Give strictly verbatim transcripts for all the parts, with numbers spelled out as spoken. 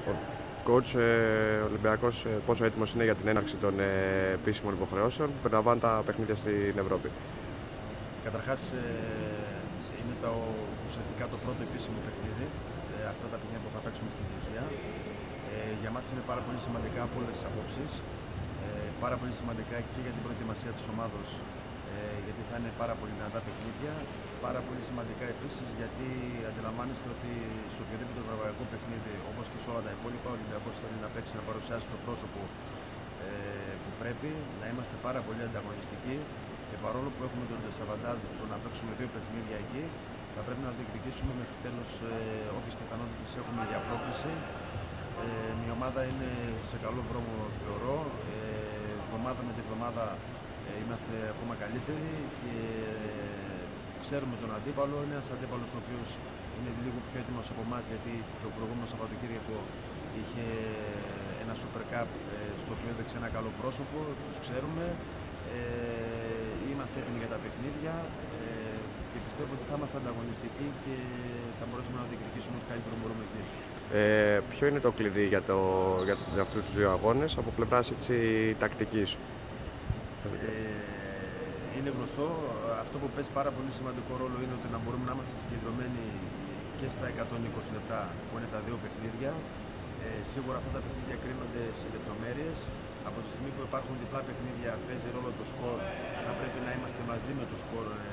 Ο coach ε, Ολυμπιακός ε, πόσο έτοιμος είναι για την έναρξη των ε, επίσημων υποχρεώσεων που περιλαμβάνουν τα παιχνίδια στην Ευρώπη? Καταρχάς, ε, είναι το, ουσιαστικά το πρώτο επίσημο παιχνίδι, ε, αυτά τα παιχνίδια που θα παίξουμε στη Τσεχία. Ε, για μας είναι πάρα πολύ σημαντικά από όλες τις απόψεις, ε, πάρα πολύ σημαντικά και για την προετοιμασία της ομάδος, ε, γιατί θα είναι πάρα πολύ δυνατά παιχνίδια, πάρα πολύ σημαντικά επίσης γιατί αντιλαμβάνεστε ότι σε οποιοδήποτε ευρωπαϊκό παιχνίδι, όπως και σε όλα τα υπόλοιπα, ο Ολυμπιακός θέλει να παίξει, να παρουσιάσει το πρόσωπο ε, που πρέπει, να είμαστε πάρα πολύ ανταγωνιστικοί. Και παρόλο που έχουμε τον ντεσαβαντάζ το να παίξουμε δύο παιχνίδια εκεί, θα πρέπει να διεκδικήσουμε μέχρι τέλος ε, όποιες πιθανότητες έχουμε για πρόκληση. Ε, η ομάδα είναι σε καλό δρόμο, θεωρώ. Ε, εβδομάδα με τη εβδομάδα ε, είμαστε ακόμα καλύτεροι και ε, ξέρουμε τον αντίπαλο. Είναι ένας αντίπαλος ο οποίος είναι λίγο πιο έτοιμος από εμάς, γιατί το προηγούμενο Σαββατοκύριακο είχε ένα Super Cup ε, στο οποίο έδειξε ένα καλό πρόσωπο, τους ξέρουμε. Ε, είμαστε έτοιμοι για τα παιχνίδια ε, και πιστεύω ότι θα είμαστε ανταγωνιστικοί και θα μπορέσουμε να διεκδικήσουμε ό,τι καλύτερο μπορούμε εκεί. Ε, ποιο είναι το κλειδί για, το, για, για αυτούς τους δύο αγώνες από πλευράς έτσι, τακτικής? Ε, είναι γνωστό. Αυτό που παίζει πάρα πολύ σημαντικό ρόλο είναι ότι να μπορούμε να είμαστε συγκεντρωμένοι και στα εκατόν είκοσι λεπτά που είναι τα δύο παιχνίδια. Ε, σίγουρα αυτά τα παιχνίδια κρίνονται σε λεπτομέρειες. Από τη στιγμή που υπάρχουν διπλά παιχνίδια, παίζει ρόλο το σκορ. Θα πρέπει να είμαστε μαζί με το σκορ. Ε,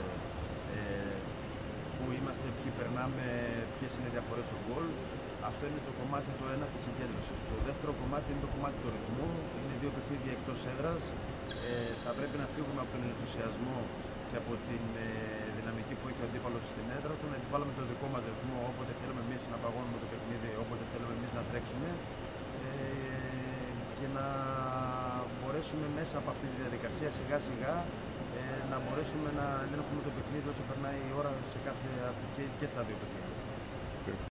ε, που είμαστε, ποιοι περνάμε, ποιες είναι οι διαφορές στο γκολ. Αυτό είναι το κομμάτι το ένα της συγκέντρωσης. Το δεύτερο κομμάτι είναι το κομμάτι του ρυθμού. Είναι δύο παιχνίδια εκτός έδρας. Ε, θα πρέπει να φύγουμε από τον ενθουσιασμό και από την ε, δυναμική που έχει ο αντίπαλος στην έδρα του, να επιβάλλουμε το δικό μας ρυθμό όποτε θέλουμε εμείς να παγώνουμε το παιχνίδι, όποτε θέλουμε εμείς να τρέξουμε ε, και να μπορέσουμε μέσα από αυτή τη διαδικασία σιγά σιγά ε, να μπορέσουμε να ελέγχουμε το παιχνίδι όσο περνάει η ώρα σε κάθε, και, και στα δύο παιχνίδια.